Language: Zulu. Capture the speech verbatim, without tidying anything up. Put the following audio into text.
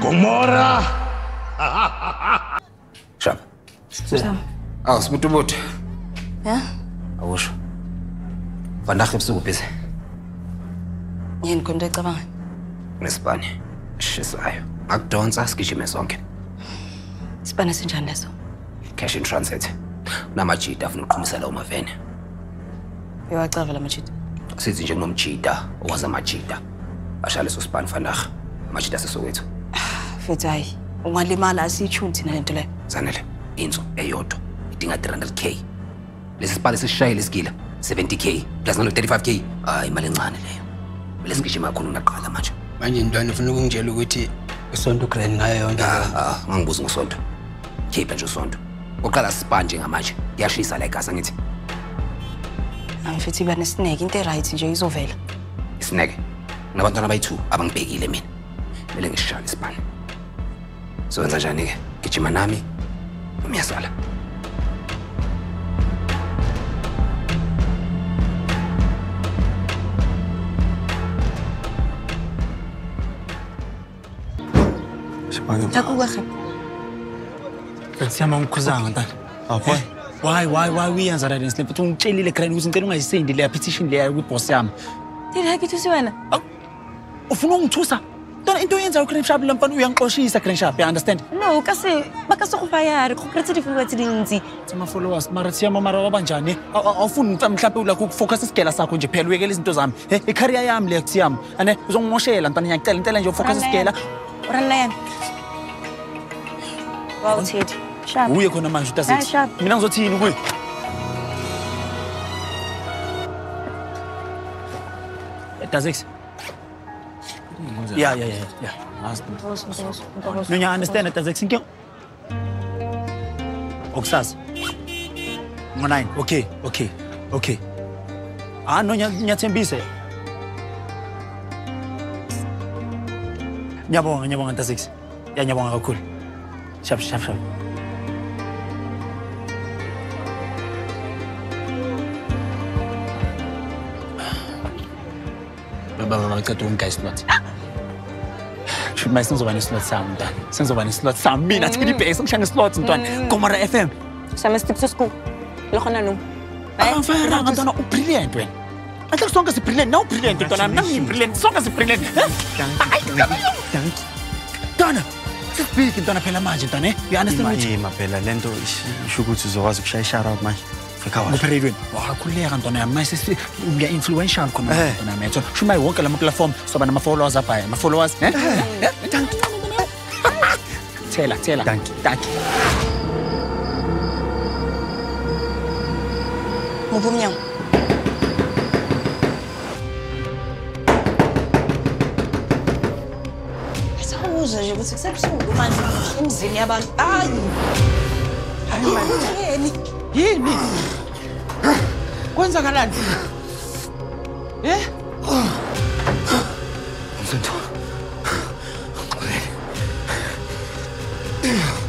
Gomora! Shab. Shab. Oh, Zibuko bot. Yeah? Awusho. Vandag ebusuku busy. Yini konto ecabanga? Nesibane. Shisayo. Akudonsa sigijime sonke. Sibane sinjani leso? Cash in transit. Namajita afuna uqhumisela umavene. Uyawacava la majita. Sithi nje kunomjita owaza amajita. Ashale so span vandag. Amajita sesowethu. Futhi hayi, ungalimala asitshu thina lento le. Zanele. Inzo eyodwa idinga three hundred K. Lesi sipale sishayile isigila seventy K plus nalo thirty-five K. Hayi imali encane leyo. Bele sigijima khona unaqala manje. Manje ntwana ufuna ukungitshela ukuthi uSonto grand ngayo yonke. Ah, ngangibuza ngoSonto. Khipha nje uSonto. Oqala sipanje ngamanje. Yashisa la igasa ngithi. Angifithi ba nesineke into right nje izovela. Isineke. Nabantwana bayi-two abangibhekile mina. Bele ngishaya isipane. So wenza njani ke? Gijima nami. Umyasala. Takuwa khe. Siyama ukukhuzanga ntana. Apho. Why why why uyenza la lento? Futhi ungitshelile grand ukuthi ngicela ungayisendi le petition le ku boss yami. Did I get to see wena? Ufuna ungithusa? Ntana into yenza uCrane Sharp lamfana uyangixoshisa Crane Sharp, you understand? No, kasi bakaso go fire, go creative ukuthi dinzi. Sama followers mara siyama mara wabanjani? Awufuni mhlawumbe ula ukufocus isigela sakho nje phela uyekela izinto zami. Eh icareer yami le kusiyami. Ane uzongimoshela ntana ngiyacela intela nje ufocus isigela. Rana yana. Wow, Ted. Sharp. Uye khona manje utasethi. Mina ngizothini kuye? Etasex. Yeah, yeah, yeah, yeah. No, you understand Etasex inke? Oksas. Nine. Okay, okay, okay. Ah, no, nyathembise. Nyabonga, nyabonga Etasex. Ya nyabonga kakhulu. Shap, shap, shap. Baba baba ngicela ungigaya slot. Should my senzo bani slot sami ntwana. Senzo bani slot sami mina thini base ngishanga slot ntwana. Gomora F M. Sama stick to school. Lo khona no. Ah, mfana ntwana u brilliant wena. Athi sonke si brilliant, now brilliant ntwana. Mina ngi brilliant, sonke si brilliant. Ntwana. Sibiki ntwana phela manje ntwana. You understand what? Yima phela lento isho ukuthi uzokwazi ukushaya shout out manje. Nguphelelweni wakhuleka ntwana yami mase ngiya influential khona ntwana yami yethu shumayi wonke lama platform soba nama followers apha ama followers eh thank you tela tela thank you thank you Mubumnyango Sawuza nje ukuthi kusebusuku manje emzini yabantu ayi hayi manje yini kwenzakalani eh Mam'Sonto